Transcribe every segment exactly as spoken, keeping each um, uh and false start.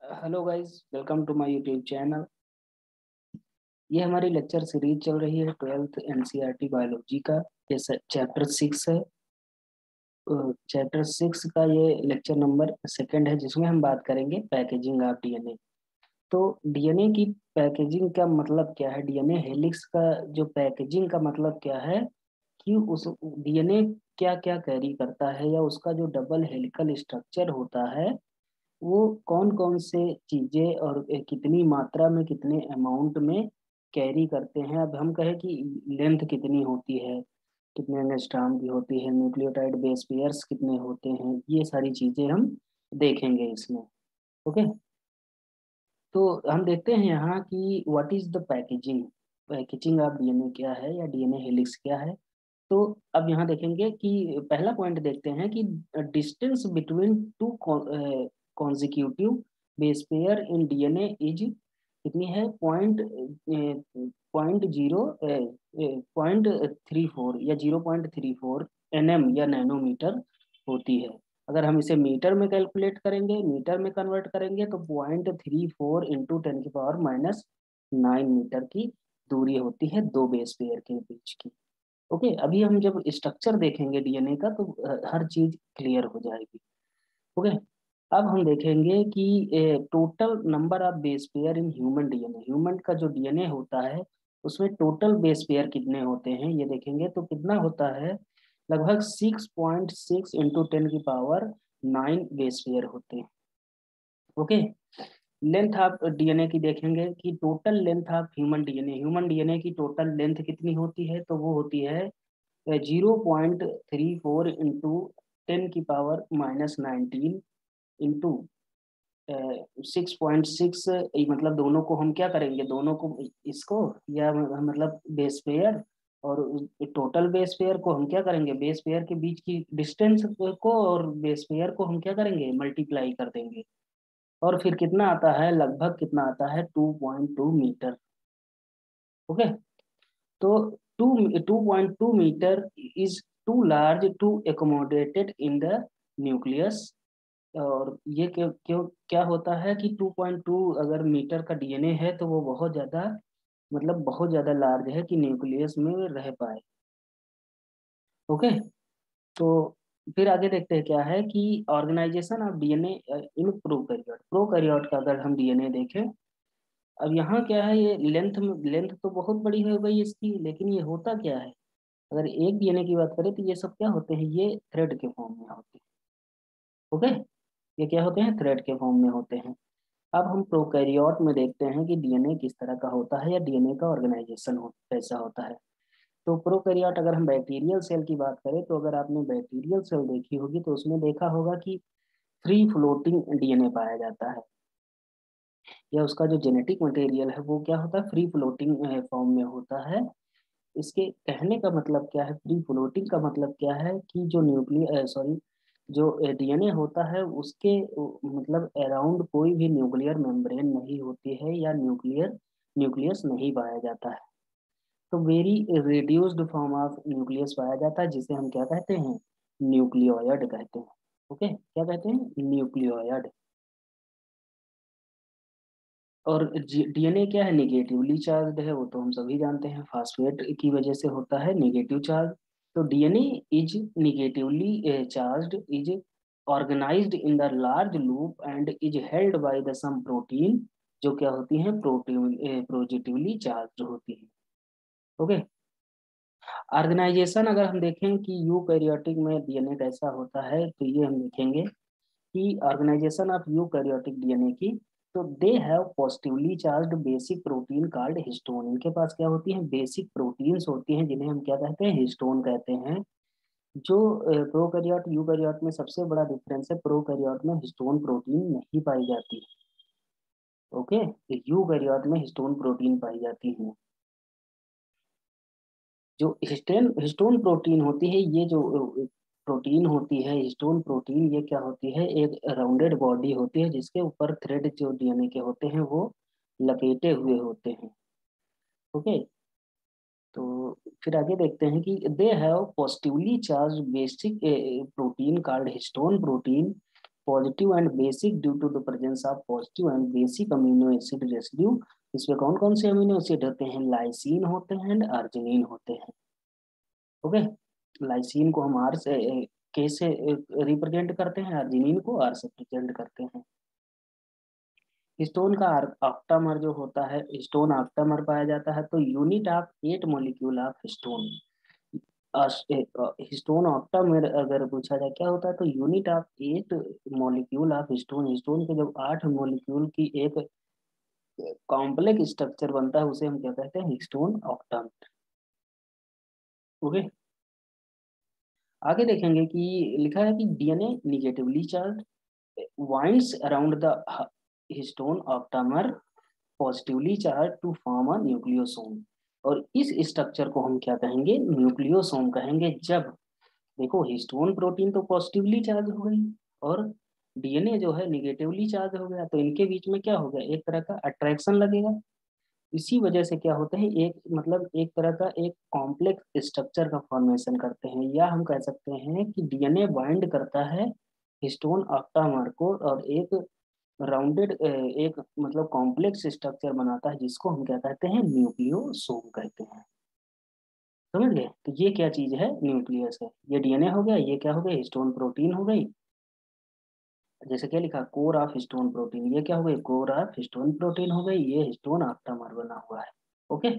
Hello guys, welcome to my YouTube channel. ये हमारी lecture series चल रही है ट्वेल्थ एनसीईआरटी बायोलॉजी का। ये चैप्टर सिक्स है। चैप्टर सिक्स का ये लेक्चर नंबर सेकंड है, जिसमें हम बात करेंगे पैकेजिंग ऑफ डीएनए। तो डीएनए की पैकेजिंग का मतलब क्या है, डीएनए हेलिक्स का जो पैकेजिंग का मतलब क्या है कि उस डीएनए क्या क्या कैरी करता है, या उसका जो डबल हेलिकल स्ट्रक्चर होता है वो कौन कौन से चीजें और कितनी मात्रा में, कितने अमाउंट में कैरी करते हैं। अब हम कहें कि लेंथ कितनी होती है, कितने एंगस्ट्राम की होती है, न्यूक्लियोटाइड बेस पेयर्स कितने होते हैं, ये सारी चीजें हम देखेंगे इसमें। ओके। तो हम देखते हैं यहाँ कि what is the packaging. Packaging of DNA क्या है, या डीएनए हेलिक्स क्या है। तो अब यहाँ देखेंगे कि पहला पॉइंट देखते हैं कि distance between two consecutive base pair in DNA is कितनी है, point point zero point three four या zero point three four N M या नैनोमीटर होती है। अगर हम इसे मीटर में कैलकुलेट करेंगे, मीटर में कन्वर्ट करेंगे, तो point three four into ten की पावर माइनस नाइन मीटर की दूरी होती है दो बेस पेयर के बीच की। ओके, अभी हम जब स्ट्रक्चर देखेंगे डीएनए का तो अ, हर चीज क्लियर हो जाएगी। ओके। अब हम देखेंगे कि total number of base pair in human DNA. Human का जो डीएनए होता है उसमें टोटल बेस पेयर कितने होते हैं ये देखेंगे, तो कितना होता है, लगभग six point six into ten की पावर नाइन बेस पेयर होते हैं। ओके। लेंथ ऑफ डीएनए की देखेंगे कि total length of human DNA, human DNA की टोटल लेंथ कितनी होती है, तो वो होती है zero point three four into ten की power minus nineteen into six point six. मतलब दोनों को हम क्या करेंगे, दोनों को इसको, या मतलब बेस पेयर और टोटल बेस पेयर को हम क्या करेंगे, बेस पेयर के बीच की डिस्टेंस को और बेस पेयर को हम क्या करेंगे, मल्टीप्लाई कर देंगे। और फिर कितना आता है, लगभग कितना आता है, two point two metre. Okay. तो two two point two metre is too large to accommodated in the nucleus. और ये क्यों क्यों क्या होता है कि टू पॉइंट टू अगर मीटर का डीएनए है तो वो बहुत ज्यादा, मतलब बहुत ज्यादा लार्ज है कि न्यूक्लियस में रह पाए। ओके। तो फिर आगे देखते हैं क्या है कि organisation of DNA in prokaryote. Prokaryote का अगर हम डीएनए देखें, अब यहाँ क्या है, ये लेंथ लेंथ तो बहुत बड़ी हो गई इसकी, लेकिन ये होता क्या है, अगर एक डीएनए की बात करें तो ये सब क्या होते हैं, ये थ्रेड के फॉर्म में होते हैं। ओके। ये क्या होते हैं, थ्रेड के फॉर्म में होते हैं। अब हम प्रोकैरियोट में देखते हैं कि डीएनए किस तरह का होता है, या डीएनए का ऑर्गेनाइजेशन हो, कैसा होता है। तो प्रोकैरियोट, अगर हम बैक्टीरियल सेल की बात करें, तो अगर आपने बैक्टीरियल सेल देखी होगी तो उसमें देखा होगा कि फ्री फ्लोटिंग डीएनए पाया जाता है, या उसका जो जेनेटिक मटेरियल है वो क्या होता है, फ्री फ्लोटिंग फॉर्म में होता है। इसके कहने का मतलब क्या है, फ्री फ्लोटिंग का मतलब क्या है कि जो न्यूक्लियर सॉरी जो डीएनए होता है उसके अ, मतलब अराउंड कोई भी न्यूक्लियर मेम्ब्रेन नहीं होती है, या न्यूक्लियर न्यूक्लियस नहीं पाया जाता है। तो very reduced form of nucleus पाया जाता है, जिसे हम क्या कहते हैं, न्यूक्लियोइड कहते हैं। ओके, क्या कहते हैं, न्यूक्लियोइड। और डीएनए क्या है, निगेटिवली चार्ज है, वो तो हम सभी जानते हैं, फास्फेट की वजह से होता है निगेटिव चार्ज। तो DNA is negatively charged, is organised in the large loop and is held by the some protein, जो क्या होती हैं, प्रोटीन पॉजिटिवली चार्ज होती है। ओके। ऑर्गेनाइजेशन अगर हम देखें कि यूकैरियोटिक में डीएनए कैसा होता है, तो ये हम देखेंगे कि ऑर्गेनाइजेशन ऑफ यूकैरियोटिक डीएनए की, तो they have positively charged basic protein called histone. इनके पास क्या होती हैं, बेसिक प्रोटीन्स होती हैं, जिन्हें हम क्या कहते हैं, हिस्टोन कहते हैं। जो प्रोकैरियोट यूकैरियोट में सबसे बड़ा डिफरेंस है, प्रोकैरियोट में हिस्टोन प्रोटीन नहीं पाई जाती। ओके। यूकैरियोट में हिस्टोन प्रोटीन पाई जाती है। जो हिस्टोन हिस्टोन प्रोटीन होती है, ये जो प्रोटीन होती है हिस्टोन प्रोटीन, ये क्या होती है, एक राउंडेड बॉडी होती है जिसके ऊपर थ्रेड जो डीएनए के होते हैं वो लपेटे हुए होते हैं। ओके। तो फिर आगे देखते हैं कि they have positively charge basic protein called histone protein. Positive and basic due to the presence of positive and basic amino acid residue. इसमें कौन कौन से अमीनो एसिड होते हैं? लाइसिन होते हैं एंड अर्जिनिन होते हैं। ओके, लाइसिन को हम आर से के से रिप्रेजेंट करते हैं, अर्जिनिन को आर से रिप्रेजेंट करते हैं। हिस्टोन का ऑक्टामर जो होता है, हिस्टोन ऑक्टामर पाया जाता है तो unit of eight molecule of histone. Histone octamer अगर पूछा जाए क्या होता है तो unit of eight molecule of histone. Histone के जब आठ मॉलिक्यूल की एक कॉम्प्लेक्स स्ट्रक्चर बनता है उसे हम क्या कहते हैं? Histone octamer. ओके, आगे देखेंगे कि लिखा है कि DNA negatively charge winds around the histone octamer positively charge to form a nucleosome. और इस स्ट्रक्चर को हम क्या कहेंगे? न्यूक्लियोसोम कहेंगे। जब देखो हिस्टोन प्रोटीन तो पॉजिटिवली चार्ज हो गई और डीएनए जो है निगेटिवली चार्ज हो गया, तो इनके बीच में क्या हो गया? एक तरह का अट्रैक्शन लगेगा। इसी वजह से क्या होता है, एक मतलब एक तरह का एक कॉम्प्लेक्स स्ट्रक्चर का फॉर्मेशन करते हैं, या हम कह सकते हैं कि डीएनए बाइंड करता है हिस्टोन ऑक्टामर को और एक राउंडेड एक मतलब कॉम्प्लेक्स स्ट्रक्चर बनाता है जिसको हम क्या कहते हैं? न्यूक्लियोसोम कहते हैं। समझ गए? तो ये क्या चीज है? न्यूक्लियस है। ये डीएनए हो गया, ये क्या हो गया? हिस्टोन प्रोटीन हो गई। जैसे क्या लिखा? Core of histone protein. ये क्या हो गई? कोर ऑफ हिस्टोन प्रोटीन हो गई। ये हिस्टोन ऑक्टामर बना हुआ है। ओके,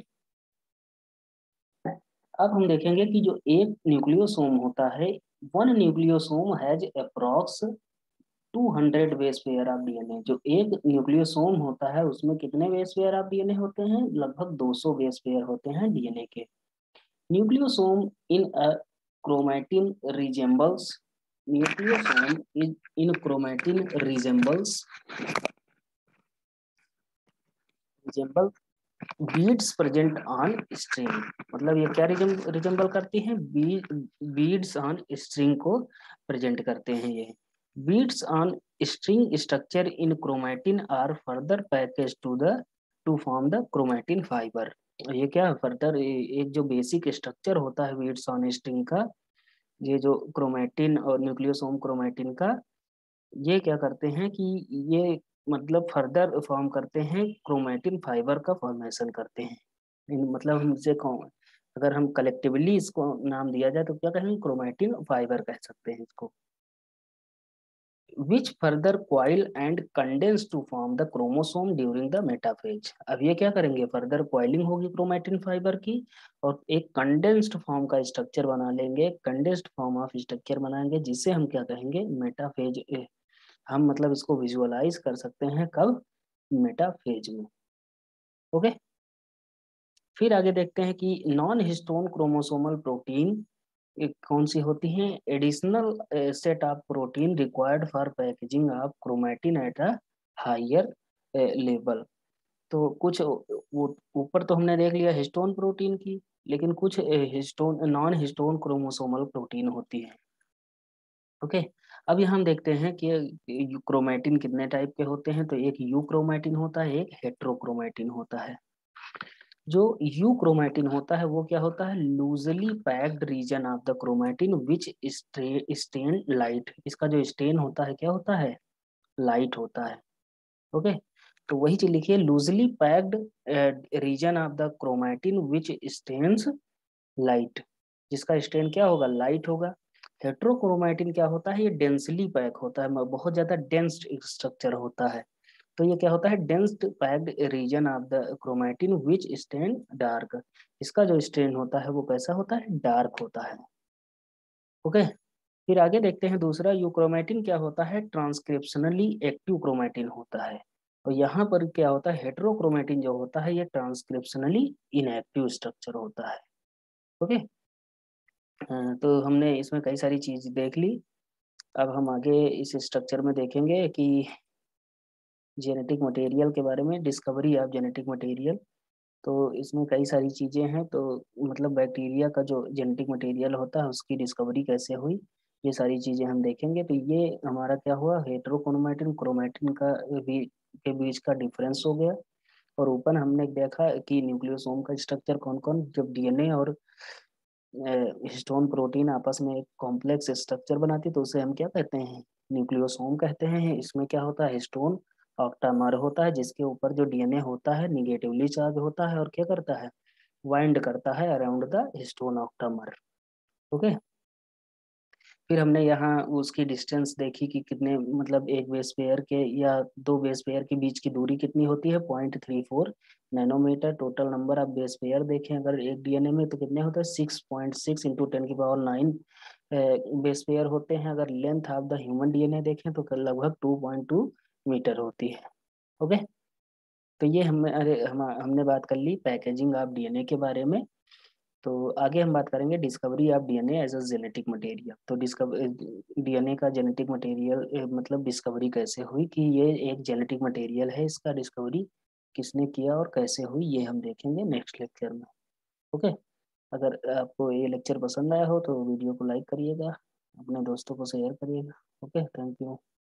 अब हम देखेंगे कि जो एक न्यूक्लियोसोम होता है, one nucleosome has approx two hundred base pair of DNA. जो एक न्यूक्लियोसोम होता है उसमें कितने बेस पेयर ऑफ डीएनए होते हैं? लगभग दो सौ बेस पेयर होते हैं डीएनए के। Nucleosome in a chromatin resembles nucleosome is in chromatin resembles resemble beads present on string. मतलब ये क्या रिजेंबल करती हैं? बीड्स ऑन स्ट्रिंग को प्रेजेंट करते हैं। ये beads on string structure in chromatin are further package to the to form the chromatin fibre. ये क्या फर्दर एक जो बेसिक स्ट्रक्चर होता है बीड्स ऑन स्ट्रिंग का, ये जो क्रोमैटिन और न्यूक्लियोसोम क्रोमैटिन का, ये क्या करते हैं कि ये मतलब फर्दर फॉर्म करते हैं क्रोमैटिन फाइबर का फॉर्मेशन करते हैं। इन- मतलब हमसे कौन अगर हम कलेक्टिवली इसको नाम दिया जाए तो क्या कहेंगे? क्रोमैटिन फाइबर कह सकते हैं इसको। Which further coil and condense to form the chromosome during the metaphase. अब ये क्या करेंगे? फर्दर क्वाइलिंग होगी क्रोमैटिन फाइबर की और एक कंडेंस्ड फॉर्म का स्ट्रक्चर बना लेंगे, कंडेंस्ड फॉर्म ऑफ स्ट्रक्चर बनाएंगे जिसे हम क्या कहेंगे? मेटाफेज। हम मतलब इसको विजुअलाइज कर सकते हैं कब? मेटाफेज में। ओके, फिर आगे देखते हैं कि नॉन हिस्टोन क्रोमोसोमल प्रोटीन एक कौन सी होती हैं? Additional set of protein required for packaging of chromatin at a higher level. तो कुछ वो ऊपर तो हमने देख लिया हिस्टोन प्रोटीन की, लेकिन कुछ histone non histone chromosomal protein होती है। ओके, अब यहाँ हम देखते हैं कि क्रोमैटिन कितने टाइप के होते हैं। तो एक यू क्रोमैटिन होता है, एक हेट्रोक्रोमैटिन होता है। जो यू क्रोमैटिन होता है वो क्या होता है? Loosely packed region of the chromatin which stain light. इसका जो स्टेन होता है क्या होता है? लाइट होता है। ओके, तो वही चीज लिखिए, loosely packed region of the chromatin which stains light. जिसका स्टेन क्या होगा? लाइट होगा। हेट्रोक्रोमैटिन क्या होता है? ये डेंसली पैक होता है, बहुत ज्यादा डेंस स्ट्रक्चर होता है। तो ये क्या होता है? Dense packed region of the chromatin which stain dark. इसका जो स्टेन होता है वो कैसा होता है? डार्क होता है। ओके, फिर आगे देखते हैं दूसरा यूक्रोमैटिन क्या होता है? ट्रांसक्रिप्शनली एक्टिव क्रोमैटिन होता है। और यहाँ पर क्या होता है? हेट्रोक्रोमैटिन जो होता है ये ट्रांसक्रिप्शनली इनएक्टिव स्ट्रक्चर होता है। ओके, तो हमने इसमें कई सारी चीज देख ली। अब हम आगे इस स्ट्रक्चर में देखेंगे कि जेनेटिक मटेरियल के बारे में, डिस्कवरी ऑफ जेनेटिक मटेरियल। तो इसमें कई सारी चीजें हैं। तो मतलब बैक्टीरिया का जो जेनेटिक मटेरियल होता है उसकी डिस्कवरी कैसे हुई, ये सारी चीजें हम देखेंगे। तो ये हमारा क्या हुआ? हेट्रोक्रोमैटिन क्रोमैटिन का भी के बीच का डिफरेंस हो गया। और ऊपर हमने देखा कि न्यूक्लियोसोम का स्ट्रक्चर कौन कौन, जब डीएनए और हिस्टोन प्रोटीन आपस में एक कॉम्प्लेक्स स्ट्रक्चर बनाती तो उसे हम क्या कहते हैं? न्यूक्लियोसोम कहते हैं। इसमें क्या होता है, हिस्टोन ऑक्टामर होता है, जिसके ऊपर जो डीएनए होता है निगेटिवली चार्ज होता है और क्या करता है, वाइंड करता है around the histone octamer. Okay. फिर हमने यहाँ उसकी डिस्टेंस देखी कि कितने, मतलब एक बेस पेयर के या दो बेस पेयर के बीच की दूरी कितनी होती है, point three four nanometre. Total number of base pair देखें अगर एक डीएनए में, तो कितने होते हैं, six point six into ten की पावर नाइन बेस पेयर होते हैं। अगर length of the human DNA देखें तो लगभग टू पॉइंट टू मीटर होती है। ओके। तो ये हम अरे हम हमने बात कर ली पैकेजिंग ऑफ डीएनए के बारे में। तो आगे हम बात करेंगे discovery of DNA as a genetic material. तो डिस्कवर डीएनए का जेनेटिक मटेरियल मतलब डिस्कवरी कैसे हुई, कि ये एक जेनेटिक मटेरियल है, इसका डिस्कवरी किसने किया और कैसे हुई, ये हम देखेंगे नेक्स्ट लेक्चर में। ओके। अगर आपको ये लेक्चर पसंद आया हो तो वीडियो को लाइक करिएगा, अपने दोस्तों को शेयर करिएगा। Okay, thank you.